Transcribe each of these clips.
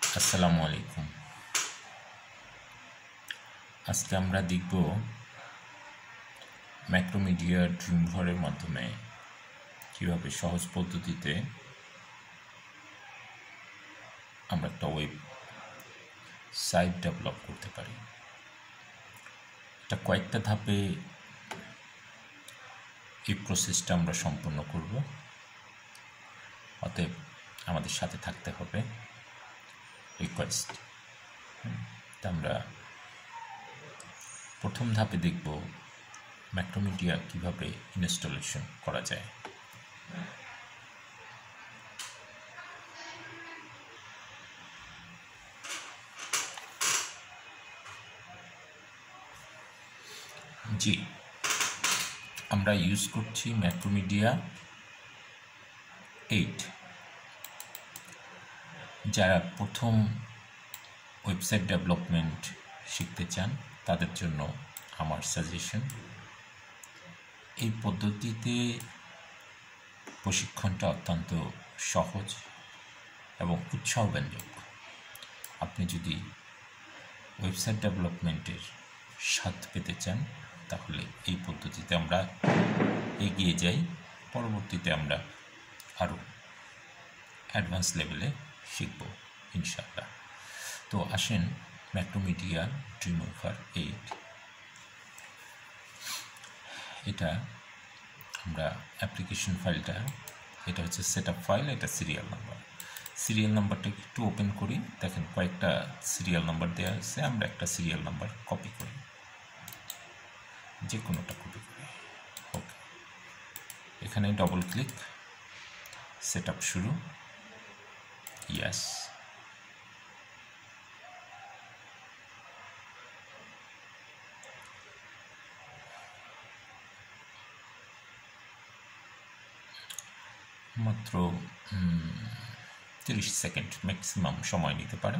আসসালামু আলাইকুম। আজকে আমরা দেখব ম্যাক্রোমিডিয়া ড্রিমভিউয়ারের মাধ্যমে কীভাবে সহজ পদ্ধতিতে আমরা একটা ওয়েব সাইট ডেভেলপ করতে পারি। এটা কয়েকটা ধাপে এই প্রসেসটা আমরা সম্পন্ন করব, অতএব আমাদের সাথে থাকতে হবে। রিকোয়েস্ট। আমরা প্রথম ধাপে দেখব ম্যাক্রোমিডিয়া কিভাবে ইনস্টলেশন করা যায়। জি, আমরা ইউজ করছি ম্যাক্রোমিডিয়া 8। যারা প্রথম ওয়েবসাইট ডেভেলপমেন্ট শিখতে চান তাদের জন্য আমার সাজেশন, এই পদ্ধতিতে প্রশিক্ষণটা অত্যন্ত সহজ এবং উৎসাহব্যঞ্জক। আপনি যদি ওয়েবসাইট ডেভেলপমেন্টের স্বাদ পেতে চান তাহলে এই পদ্ধতিতে আমরা এগিয়ে যাই। পরবর্তীতে আমরা আরও অ্যাডভান্স লেভেলে শিখব ইনশাআল্লাহ। তো আসেন ম্যাক্রোমিডিয়া ড্রিমভিউয়ার 8, এটা আমরা অ্যাপ্লিকেশন ফাইলটা, এটা হচ্ছে সেটআপ ফাইল, এটা সিরিয়াল নাম্বারটা একটু ওপেন করি। দেখেন কয়েকটা সিরিয়াল নাম্বার দেওয়া আছে, আমরা একটা সিরিয়াল নাম্বার কপি করি, যে কোনোটা কপি করি। ওকে, এখানে ডবল ক্লিক, সেটআপ শুরু, ইয়াস। মাত্র 30 সেকেন্ড ম্যাক্সিমাম সময় নিতে পারে।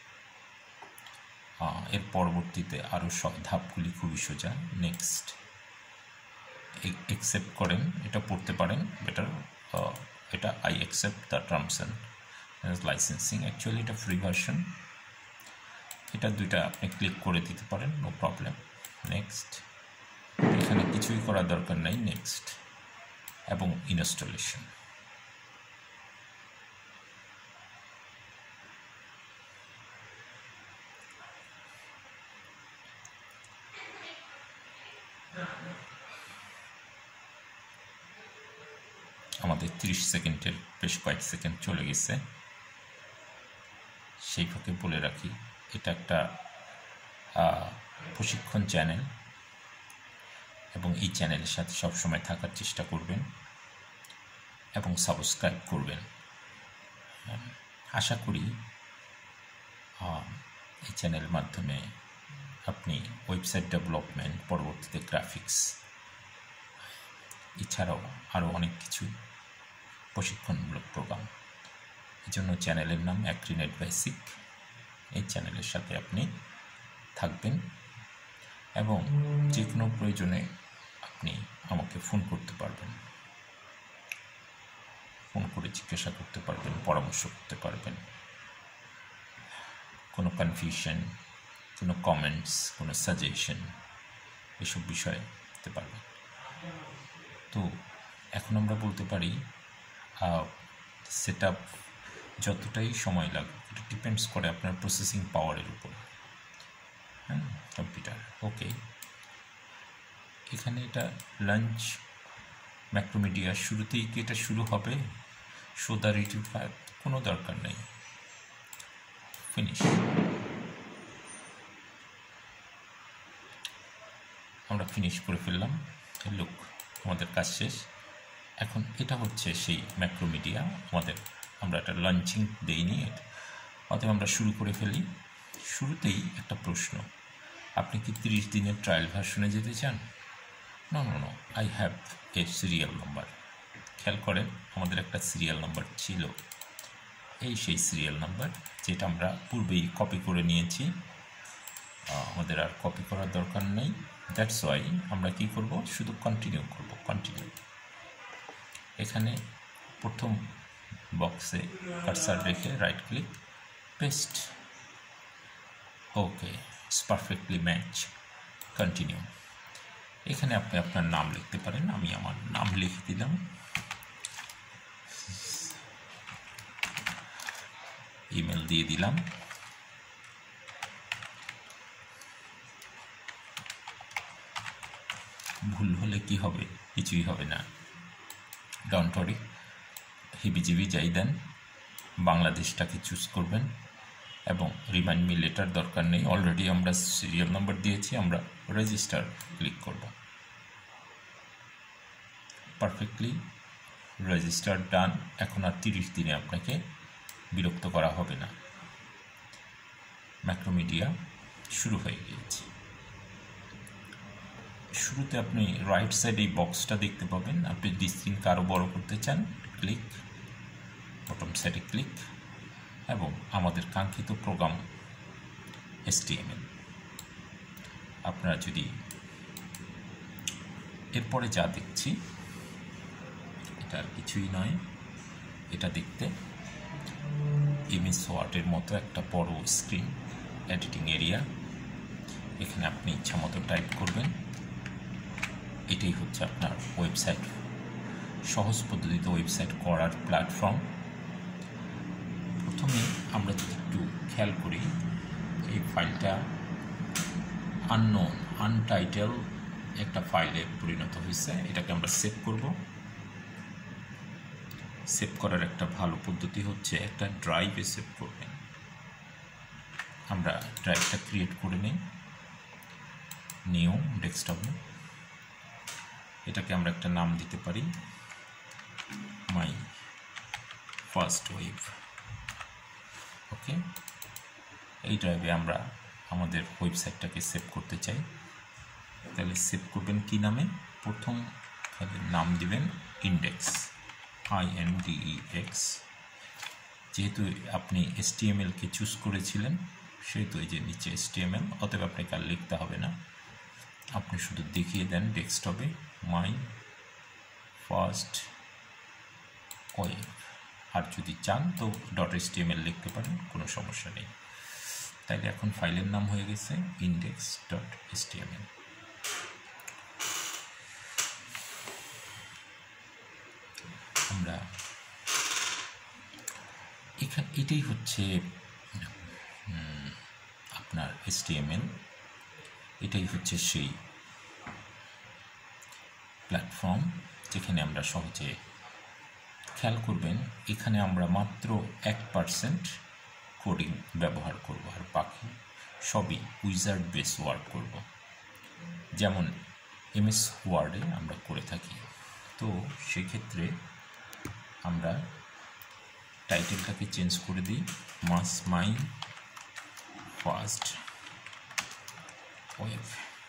এর পরবর্তীতে আরও সব ধাপগুলি খুবই সোজা। নেক্সট, অ্যাকসেপ্ট করেন, এটা পড়তে পারেন বেটার। এটা I accept the terms and licensing. Actually এটা ফ্রি ভার্সন, এটা দুইটা আপনি ক্লিক করে দিতে পারেন, নো প্রবলেম। নেক্সট, এখানে কিছুই করার দরকার নাই। নেক্সট এবং ইনস্টলেশন। আমাদের 30 সেকেন্ডের বেশ কয়েক সেকেন্ড চলে গেছে। সেই ফাঁকে বলে রাখি, এটা একটা প্রশিক্ষণ চ্যানেল এবং এই চ্যানেলের সাথে সবসময় থাকার চেষ্টা করবেন এবং সাবস্ক্রাইব করবেন। আশা করি এই চ্যানেলের মাধ্যমে আপনি ওয়েবসাইট ডেভেলপমেন্ট, পরবর্তীতে গ্রাফিক্স, এছাড়াও আরও অনেক কিছু প্রশিক্ষণমূলক প্রোগ্রাম, এই জন্য চ্যানেলের নাম অ্যাক্রিনেট বেসিক। এই চ্যানেলের সাথে আপনি থাকবেন এবং যে কোনো প্রয়োজনে আপনি আমাকে ফোন করতে পারবেন, ফোন করে জিজ্ঞাসা করতে পারবেন, পরামর্শ করতে পারবেন। কোনো কনফিউশন, কোনো কমেন্টস, কোনো সাজেশন, এসব বিষয়ে দিতে পারবেন। তো এখন আমরা বলতে পারি সেটআপ যতটাই সময় লাগুক, এটা ডিপেন্ডস করে আপনার প্রসেসিং পাওয়ারের উপর। কম্পিউটার ওকে, এখানে এটা লঞ্চ ম্যাক্রোমিডিয়া শুরুতেই কি এটা শুরু হবে? শো দ্য রিটিভ ফাইল, কোনো দরকার নেই। ফিনিশ। আমরা ফিনিশ করে ফেললাম। লুক, আমাদের কাজ শেষ। এখন এটা হচ্ছে সেই ম্যাক্রোমিডিয়া। আমরা একটা লঞ্চিং দেইনি, অতএব আমরা শুরু করে ফেলি। শুরুতেই একটা প্রশ্ন, আপনি কি 30 দিনের ট্রায়াল ভার্সনে যেতে চান? No, I have a serial number. খেয়াল করেন, আমাদের একটা সিরিয়াল নাম্বার ছিল, এই সেই সিরিয়াল নাম্বার যেটা আমরা পূর্বেই কপি করে নিয়েছি। আমাদের আর কপি করার দরকার নেই। দ্যাটস ওয়াই আমরা কি করব, শুধু কন্টিনিউ করব। কন্টিনিউ, এখানে প্রথম বক্সে কার্সার রেখে right click, paste. Okay, it's perfectly match. Continue. এখানে আপনি আপনার নাম লিখতে পারেন, আমি আমার নাম লিখে দিলাম। ইমেল দিয়ে দিলাম। ভুল হলে কি হবে? কিছুই হবে না, ডোন্ট ওয়ারি। হিবিজিবি যাই দেন, বাংলাদেশটাকে চুজ করবেন এবং রিমাইন্ড মি লেটার দরকার নেই, অলরেডি আমরা সিরিয়াল নাম্বার দিয়েছি। আমরা রেজিস্টার ক্লিক করব। Perfectly register done. এখন আর 30 দিনে আপনাকে বিরক্ত করা হবে না। ম্যাক্রোমিডিয়া শুরু হয়ে গিয়েছে। শুরুতে আপনি রাইট সাইড এই বক্সটা দেখতে পাবেন। আপনি ডিসপ্লে আরও বড় করতে চান, ক্লিক, বটম সাইডে ক্লিক, এবং আমাদের কাঙ্ক্ষিত প্রোগ্রাম HTML। আপনারা যদি এরপরে যা দেখছি, এটা আর কিছুই নয়, এটা দেখতে MS ওয়ার্ডের মতো একটা বড় স্ক্রিন, এডিটিং এরিয়া। এখানে আপনি ইচ্ছা মতো টাইপ করবেন। এটাই হচ্ছে আপনার ওয়েবসাইট, সহজ পদ্ধতিতে ওয়েবসাইট করার প্ল্যাটফর্ম। প্রথমে আমরা যদি একটু খেয়াল করি, এই ফাইলটা আননোন, আনটাইটেল একটা ফাইলে পরিণত হয়েছে। এটাকে আমরা সেভ করব। সেভ করার একটা ভালো পদ্ধতি হচ্ছে একটা ড্রাইভে সেভ করবেন। আমরা ড্রাইভটা ক্রিয়েট করে নিই, নিউ ডেস্কটপে। এটাকে আমরা একটা নাম দিতে পারি, মাই ফার্স্ট ওয়েব। ওকে, এই ড্রাইভে আমরা আমাদের ওয়েবসাইটটাকে সেভ করতে চাই। তাহলে সেভ করবেন কি নামে? প্রথম ফাইলের নাম দিবেন ইন্ডেক্স, INDEX। যেহেতু আপনি HTML-কে চুজ করেছিলেন, সেহেতু এই যে নিচে HTML, অতএব আপনাকে আর লিখতে হবে না। আপনি শুধু দেখিয়ে দেন ডেস্কটপে মাই ফার্স্ট ওয়েব। আর যদি চান তো .html লিখতে পারেন, কোনো সমস্যা নেই। তাইলে এখন ফাইলের নাম হয়ে গেছে index.html। আমরা এখানে এটাই হচ্ছে আপনার HTML, এটাই হচ্ছে সেই প্ল্যাটফর্ম যেখানে আমরা সহজে, খেয়াল করবেন এখানে আমরা মাত্র 1% কোডিং ব্যবহার করব, আর বাকি সবই উইজার্ড বেস ওয়ার্ক করব, যেমন MS ওয়ার্ডে আমরা করে থাকি। তো সেক্ষেত্রে আমরা টাইটেলটাকে চেঞ্জ করে দিই, মাই ফার্স্ট ওয়েব।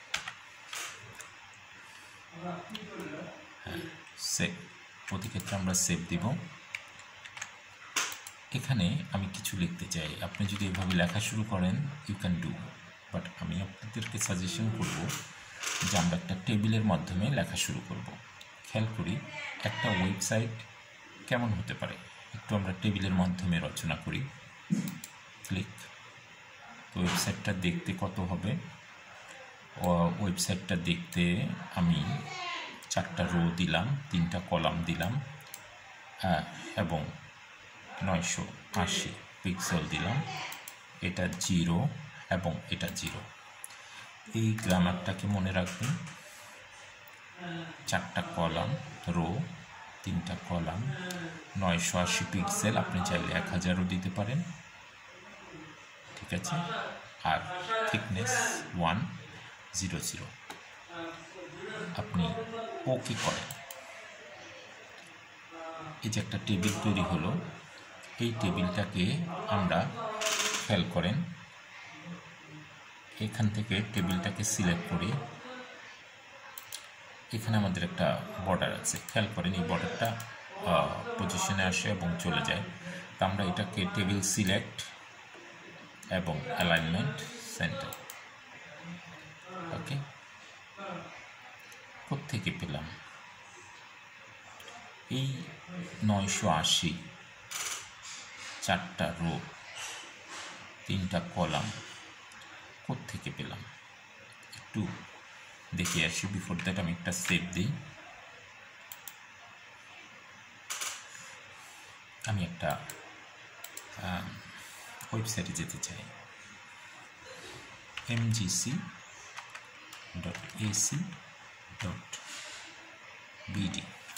হ্যাঁ, সেভ। প্রতি ক্ষেত্রে আমরা সেভ দিব। এখানে আমি কিছু লিখতে চাই, আপনি যদি এভাবে লেখা শুরু করেন ইউ ক্যান ডু, বাট আমি আপনাদেরকে সাজেশন করব যে আমরা একটা টেবিলের মাধ্যমে লেখা শুরু করব। খেয়াল করি একটা ওয়েবসাইট কেমন হতে পারে, একটু আমরা টেবিলের মাধ্যমে রচনা করি, ক্লিক। তো ওয়েবসাইটটা দেখতে কত হবে? ওয়েবসাইটটা দেখতে আমি 4টা রো দিলাম, 3টা কলাম দিলাম, এবং 980 পিক্সেল দিলাম। এটা 0 এবং এটা 0। এই গ্রামারটাকে মনে রাখবেন, 4টা কলাম, রো, 3টা কলাম, 980 পিক্সেল। আপনি চাইলে 1000ও দিতে পারেন, ঠিক আছে। আর থিকনেস 100। আপনি ওকে করেন। এই যে একটা টেবিল তৈরি হলো, এই টেবিলটাকে আমরা, খেয়াল করেন এখান থেকে টেবিলটাকে সিলেক্ট করি। এখানে আমাদের একটা বর্ডার আছে, খেয়াল করেন এই বর্ডারটা পজিশনে আসে এবং চলে যায়। তো আমরা এটাকে টেবিল সিলেক্ট এবং অ্যালাইনমেন্ট সেন্টার। ওকে, কোত্থেকে পেলাম? এই 980 4টা রো 3টা কলাম কোত্থেকে পেলাম একটু দেখে আসি। বিফোর দ্যাট আমি একটা সেভ দিই। আমি একটা ওয়েবসাইটে যেতে চাই, mgc.ac.bd।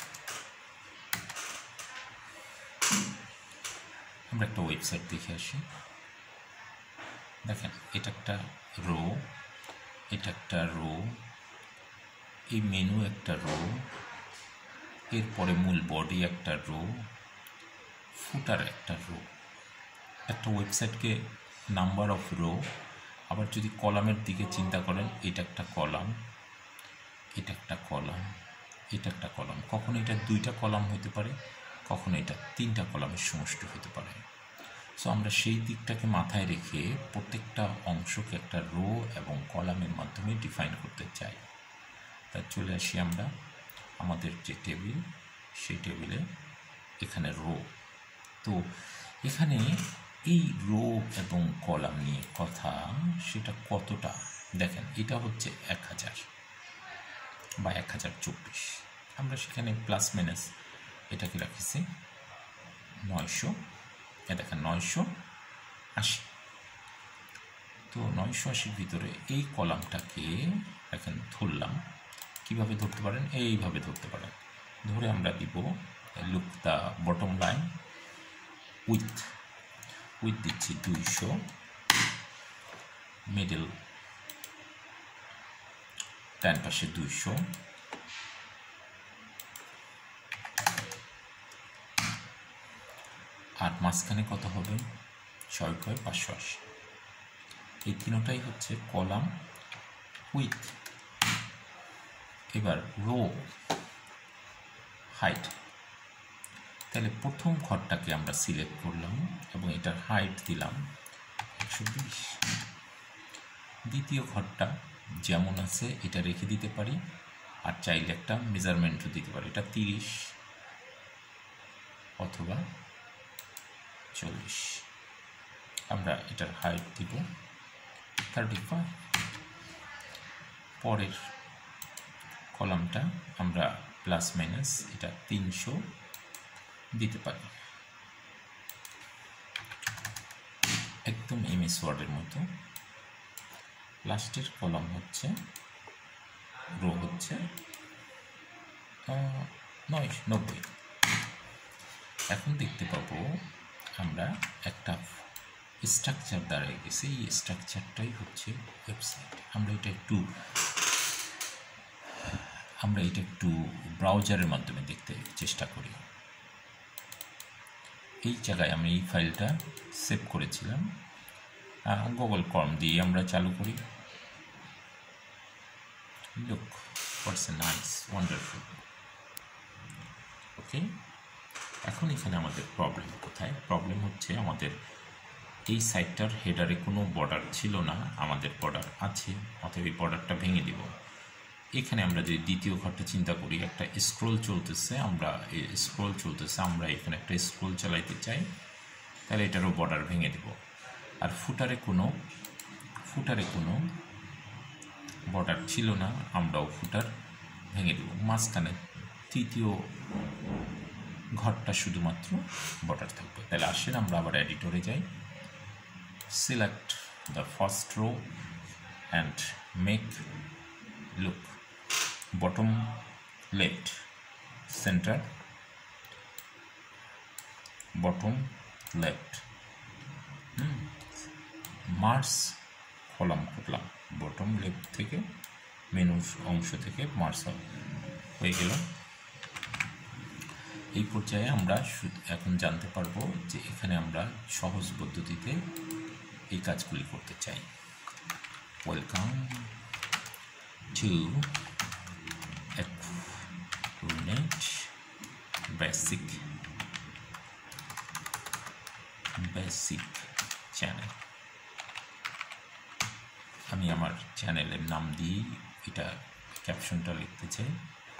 আমরা একটা ওয়েবসাইট দেখে আসি। দেখেন এটা একটা রো, এটা একটা রো, এই মেনু একটা রো, এরপরে মূল বডি একটা রো, ফুটার একটা রো। একটা ওয়েবসাইটকে নাম্বার অফ রো, আবার যদি কলামের দিকে চিন্তা করেন, এটা একটা কলাম, এটা একটা কলাম, এটা একটা কলাম। কখনো এটা 2টা কলাম হতে পারে, কখনো এটা 3টা কলামের সমষ্টি হতে পারে। সো আমরা সেই দিকটাকে মাথায় রেখে প্রত্যেকটা অংশকে একটা রো এবং কলামের মাধ্যমে ডিফাইন করতে চাই। তা চলে আসি আমরা আমাদের যে টেবিল, সেই টেবিলে এখানে রো। তো এখানে এই রো এবং কলাম নিয়ে কথা, সেটা কতটা দেখেন, এটা হচ্ছে 1000 বা 1024। আমরা সেখানে প্লাস মাইনাস এটাকে রাখিছি 900। দেখেন 980। তো 980-র ভিতরে এই কলামটাকে দেখেন ধরলাম। কিভাবে ধরতে পারেন? এইভাবে ধরতে পারেন। ধরে আমরা দিব look the bottom line width দিচ্ছি 200, মিডল ডান পাশে 200, আর মাঝখানে কত হবে? 580। এই তিনটাই হচ্ছে কলাম উইথ। এবার রো হাইট, তাহলে প্রথম ঘরটাকে আমরা সিলেক্ট করলাম এবং এটার হাইট দিলাম 120। দ্বিতীয় ঘরটা যেমন আছে এটা রেখে দিতে পারি, আর চাইলে একটা মেজারমেন্টও দিতে পারি। এটা 30 অথবা 40। আমরা এটার হাইট দিব 35। পরের কলামটা আমরা প্লাস মাইনাস এটা 300 দিতে পারি, একদম এমএস ওয়ার্ডের মতো। লাস্টের কলাম হচ্ছে রো হচ্ছে 90। এখন দেখতে পাবো আমরা একটা স্ট্রাকচার দাঁড়িয়ে গেছে। এই স্ট্রাকচারটাই হচ্ছে ওয়েবসাইট। আমরা এটা একটু ব্রাউজারের মাধ্যমে দেখতে চেষ্টা করি। এই জায়গায় আমি এই ফাইলটা সেভ করেছিলাম, গুগল ক্রোম দিয়ে আমরা চালু করি। Look what's a nice wonderful. Okay, এখন এখানে আমাদের প্রবলেম কোথায়? প্রবলেম হচ্ছে আমাদের এই সাইটটার হেডারে কোনো বর্ডার ছিল না, আমাদের বর্ডার আছে, অতএব এই বর্ডারটা ভেঙে দিব। এখানে আমরা যদি দ্বিতীয় ঘরটা চিন্তা করি, একটা স্ক্রোল চলতেছে, আমরা এখানে একটা স্ক্রোল চালাইতে চাই, তাহলে এটারও বর্ডার ভেঙে দেব। আর ফুটারে কোনো বর্ডার ছিল না, আমরাও ফুটার ভেঙে দেব। মাঝখানে তৃতীয় ঘরটা শুধুমাত্র বর্ডার থাকবে। তাহলে আসেন আমরা আবার এডিটরে যাই, select the first row and make look bottom left center, bottom left, merge column করলাম, বটম লেফট থেকে মেনু অংশ থেকে মার্জ হয়ে গেল। এই পর্যায়ে আমরা এখন জানতে পারবো যে এখানে আমরা সহজ পদ্ধতিতে এই কাজগুলি করতে চাই। Welcome to Net basic channel. আমি আমার চ্যানেলের নাম দিয়ে এটা ক্যাপশনটা লিখতে চাই।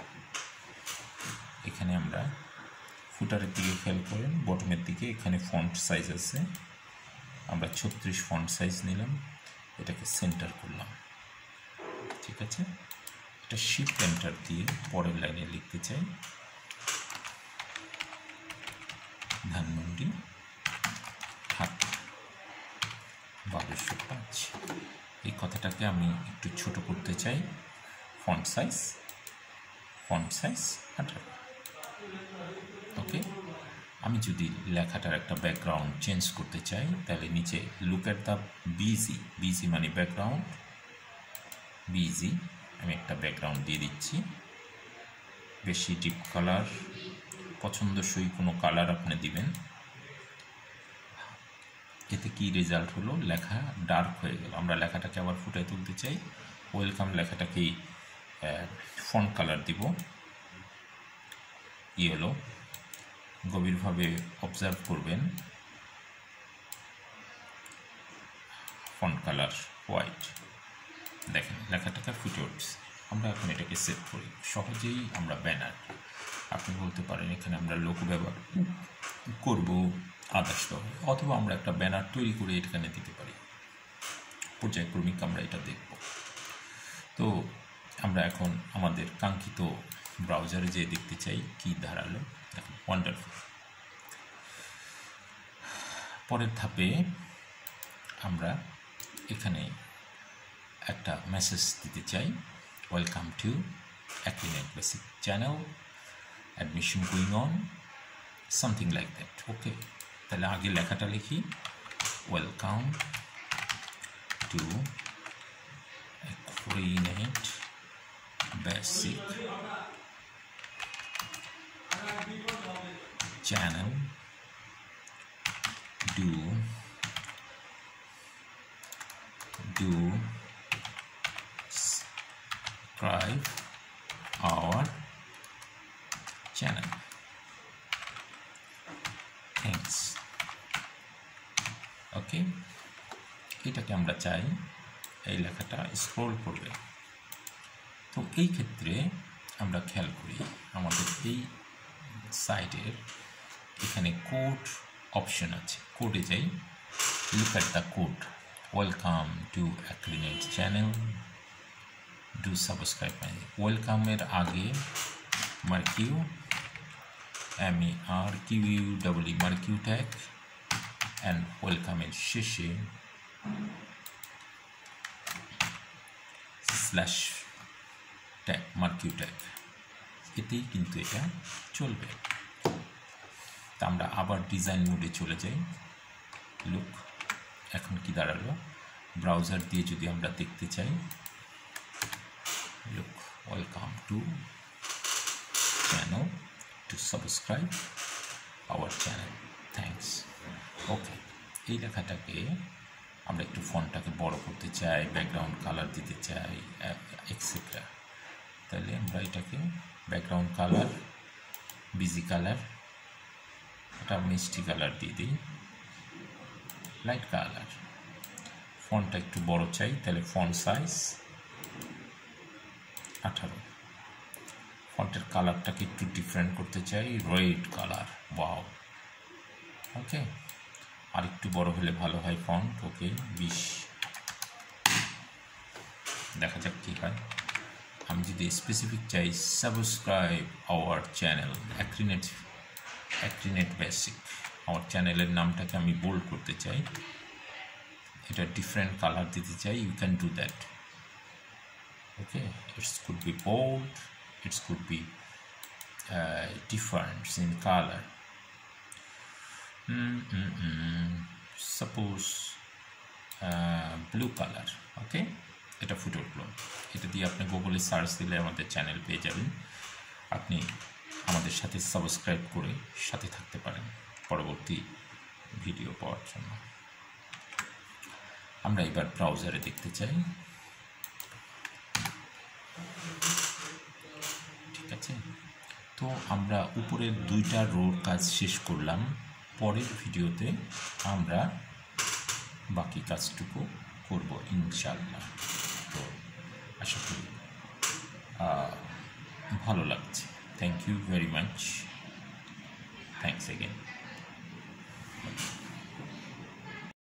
এখানে আমরা ফুটারের দিকে খেয়াল করেন, বটমের দিকে এখানে ফন্ট সাইজ আছে আমরা 36 ফন্ট সাইজ নিলাম, এটাকে সেন্টার করলাম। ঠিক আছে, এটা শিফট এন্টার দিয়ে পরের লাইনে লিখতে চাই ধানমন্ডি ঢাকা 1205। এই কথাটাকে আমি একটু ছোট করতে চাই, ফন্ট সাইজ 18। ওকে, আমি যদি লেখাটার একটা ব্যাকগ্রাউন্ড চেঞ্জ করতে চাই তাহলে নিচে লুক অ্যাট দ্য বিজি মানে ব্যাকগ্রাউন্ড, বিজি আমি একটা ব্যাকগ্রাউন্ড দিয়ে দিচ্ছি। বেশি ডিপ কালার, পছন্দসই কোনো কালার আপনি দিবেন। এতে কি রেজাল্ট হলো, লেখা ডার্ক হয়ে গেল। আমরা লেখাটাকে আবার ফুটাই তুলতে চাই, ওয়েলকাম লেখাটাকেই ফন্ট কালার দিব ইয়েলো। গভীরভাবে অবজার্ভ করবেন, ফন্ট কালার হোয়াইট। দেখেন লেখাটাকে ফুটে উঠছে। আমরা এখন এটাকে সেভ করি, সহজেই আমরা ব্যানার, আপনি বলতে পারেন এখানে আমরা লোগো ব্যবহার করব আদার্স ব্যবহার, অথবা আমরা একটা ব্যানার তৈরি করে এখানে দিতে পারি। পর্যায়ক্রমিক আমরা এটা দেখব। তো আমরা এখন আমাদের কাঙ্ক্ষিত ব্রাউজারে যে দেখতে চাই কি দাঁড়ালো, দেখুন ওয়ান্ডারফুল। পরের ধাপে আমরা এখানে একটা মেসেজ দিতে চাই, welcome to Acrinet basic channel, admission going on, something like that. Okay, তাহলে আগে লেখাটা লিখি, welcome to Acrinet basic channel, do subscribe our channel, thanks. Okay, এটাকে আমরা চাই এই লেখাটা স্ক্রল করবে। তো এই ক্ষেত্রে আমরা খেয়াল করি আমাদের এই সাইটের এখানে কোড অপশন আছে, কোডে যাই, look at the code, welcome to Acrinet channel, do subscribe my. ওয়েলকামের আগে marquee, MERQUE marquee tag, and ওয়েলকামের শেষে স্ল্যাশ ট্যাগ, মার্কিউ ট্যাগ, এতেই কিন্তু এটা চলবে। তা আমরা আবার ডিজাইন মোডে চলে যাই। লুক, এখন কি দাঁড়ালো, ব্রাউজার দিয়ে যদি আমরা দেখতে চাই, look, welcome to channel, to subscribe our channel, thanks. Okay, এই লেখাটাকে আমরা একটু ফন্টটাকে বড় করতে চাই, ব্যাকগ্রাউন্ড কালার দিতে চাই, এক্সেট্রা। তাহলে আমরা এটাকে ব্যাকগ্রাউন্ড কালার, বিজি কালার, এটা মিষ্টি কালার দিয়ে দিই, লাইট কালার। ফন্টটা একটু বড় চাই, তাহলে ফন্ট সাইজ 18। ফন্টের কালারটাকে একটু ডিফারেন্ট করতে চাই, রেড কালার, ওয়াও। ওকে, আর একটু বড় হলে ভালো হয় ফন্ট। ওকে, 20। দেখা যাক কী হয়। আমি যদি স্পেসিফিক চাই, subscribe our channel Acrinet basic, আমার চ্যানেলের নামটাকে আমি বোল্ড করতে চাই, এটা ডিফারেন্ট কালার দিতে চাই, you can do that. Okay, it's could be bold, it's could be different in color. Suppose blue color. Okay, এটা ফুটে উঠলো। এটা দিয়ে আপনি গুগলে সার্চ দিলে আমাদের চ্যানেল পেয়ে যাবেন। আপনি আমাদের সাথে সাবস্ক্রাইব করে সাথে থাকতে পারেন পরবর্তী ভিডিও পাওয়ার জন্য। আমরা এবার ব্রাউজারে দেখতে চাই। ঠিক আছে, তো আমরা উপরের 2টা রোর কাজ শেষ করলাম। পরের ভিডিওতে আমরা বাকি কাজটুকু করব ইনশাআল্লাহ। তো আশা করি ভালো লাগছে। Thank you very much. Thanks again.